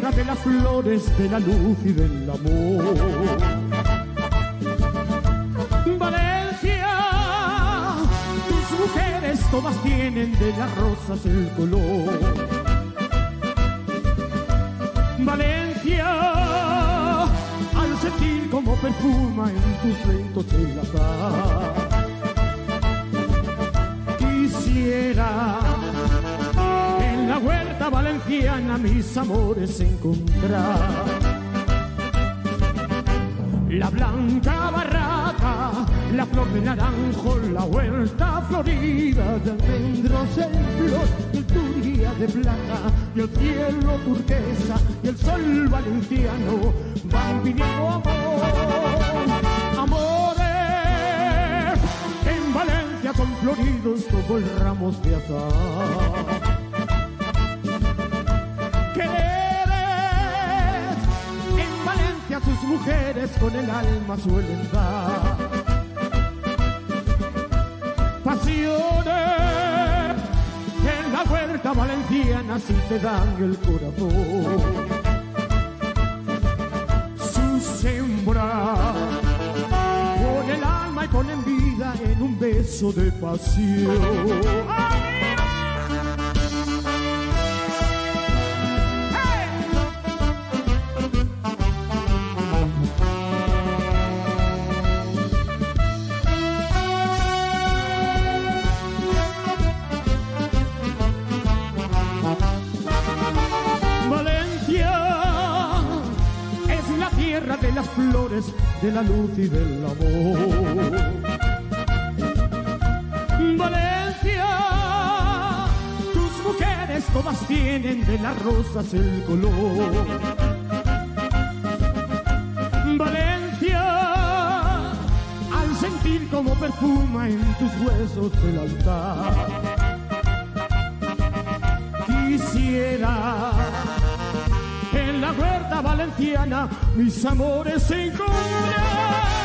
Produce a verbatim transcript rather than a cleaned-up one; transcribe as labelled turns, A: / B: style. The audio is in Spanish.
A: tierra de las flores, de la luz y del amor. Valencia, tus mujeres todas tienen de las rosas el color. Valencia, al sentir como perfuma en tus lentos el azar. Quisiera en la huerta valenciana mis amores encontrar. La blanca barraca, la flor de naranjo, la huerta florida de almendros en flor, y el turia de plata, y el cielo turquesa, y el sol valenciano, van viniendo amor, amores, en Valencia son floridos como el ramos de azar. Sus mujeres con el alma suelen dar pasiones en la huerta valenciana, si te dan el corazón. Su sembrar con el alma y ponen vida en un beso de pasión. De las flores, de la luz y del amor. Valencia, tus mujeres todas tienen de las rosas el color. Valencia, al sentir como perfuma en tus huesos el altar. Quisiera en la huerta valenciana mis amores se encuentran.